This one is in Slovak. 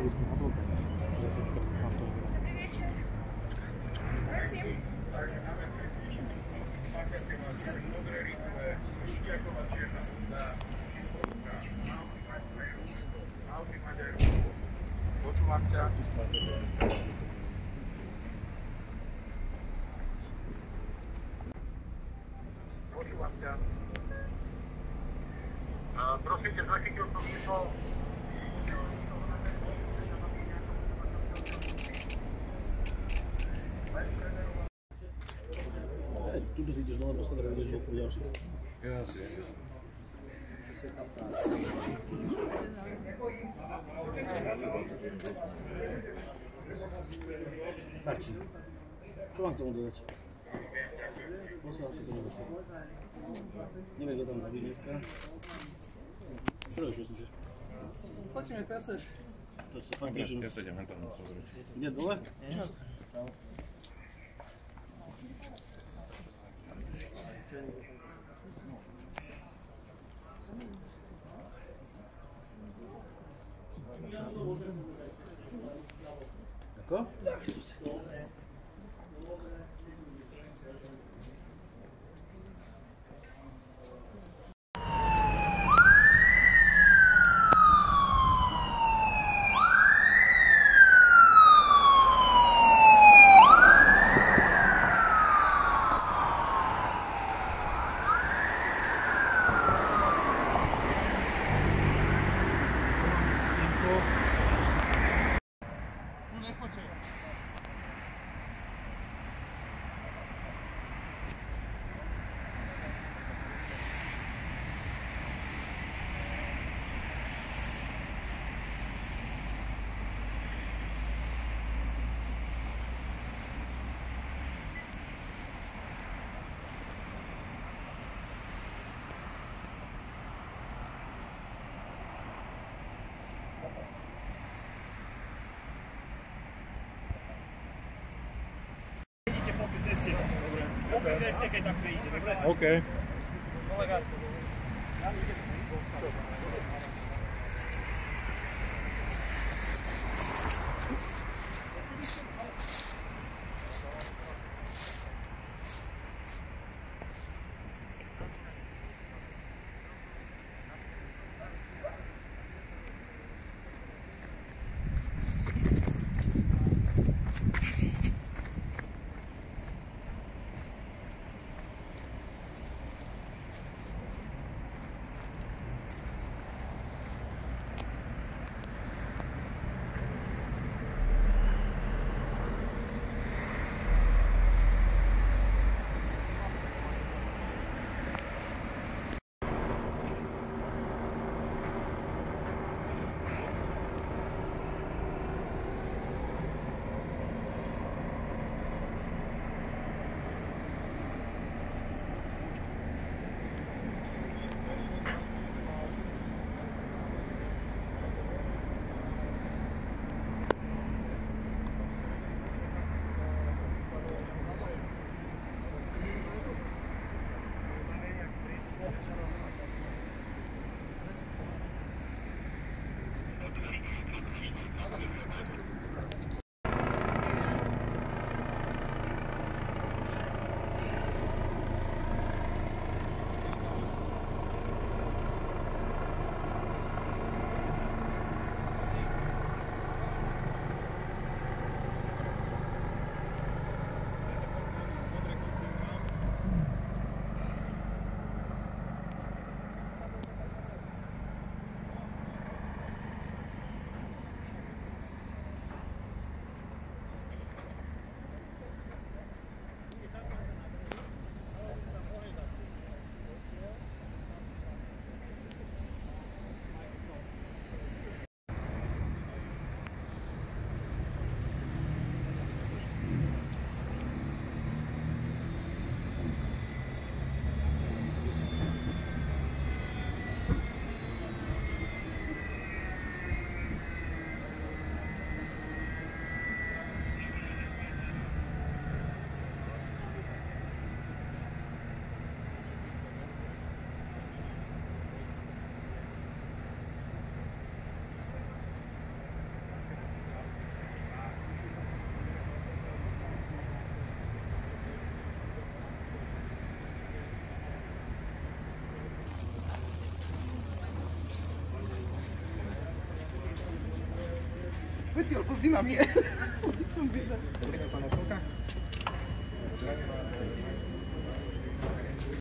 visto una volta. Prosíte, zachytil som číslo. Tudo si ideš dole, poskladať, ideš okolo ďalších. Jasne. Karči. Čo vám k tomu dodať? Musím vám to dodať. Neviem, kto tam robí dneska. Čo myslíš? Poďme, keď chceš. To sa fakt teším. Ja sa idem tam pozrieť. Ide dole? Čau. Ako? Po ceste, keď tak príde, dobre? OK. Kolega. Petiolku zima mi je. Som videla. Dobrý deň, pána Čelka.